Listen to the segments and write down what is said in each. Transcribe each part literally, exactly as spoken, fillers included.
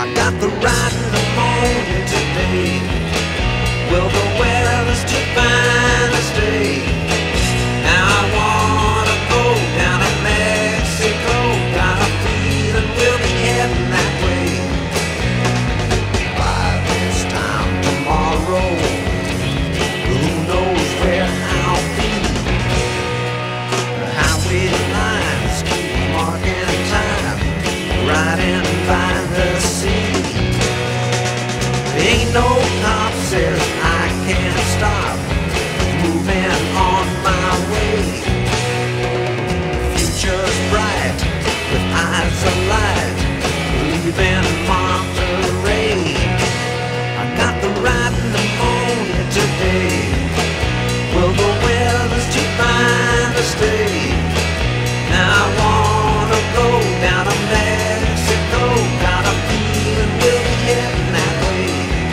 I got the right pneumonia today. Well, the weather's too fine to stay. Now I wanna go down to Mexico. Got a feeling we'll be heading that way. By this time tomorrow, who knows where I'll be? The highway lines keep marking time, riding by the sea. Ain't no cop says I can't stop, moving on my way. Future's bright, with eyes alight, leaving Monterey. I got the right pneumonia today. Well, the weather's too fine to stay. Now I wanna go down to Mexico. Got a feeling we'll be heading that way.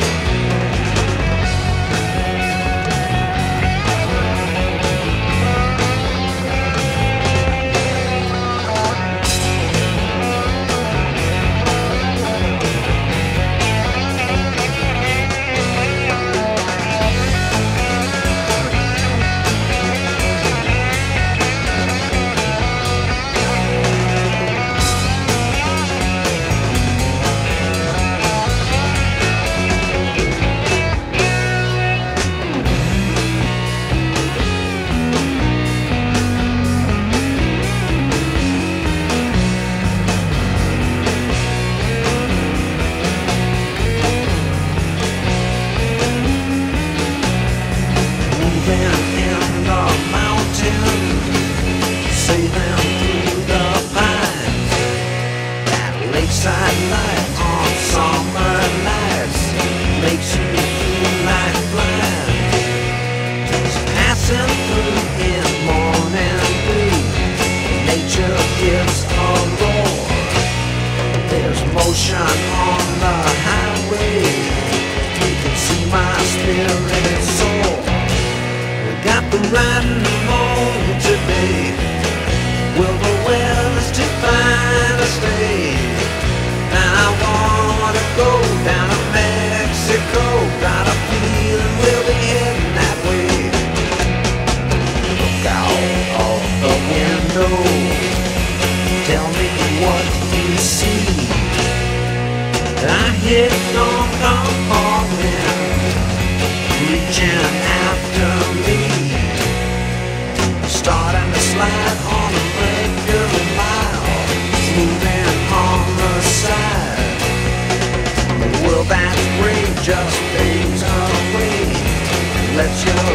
Lakeside light on summer nights makes you feel like flying. Just passing through in morning blue, nature gives a roar. There's motion on the highway, you can see my spirit soar. We got the right pneumonia today. Well, the weather's too fine to stay. And I wanna go down to Mexico. Got a feeling we'll be heading that way. Look out of the window, tell me what you see. I hit no compartment, reaching after me, starting to slide on the regular mile, moving on the side. The world that's great just fades away, lets you